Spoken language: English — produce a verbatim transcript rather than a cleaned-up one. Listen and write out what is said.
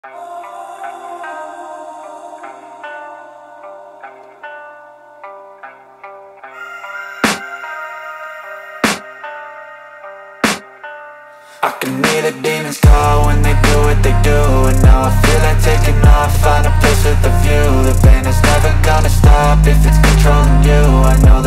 I can hear the demons call when they do what they do. And now I feel like taking off, find a place with a view. The pain is never gonna stop if it's controlling you. I know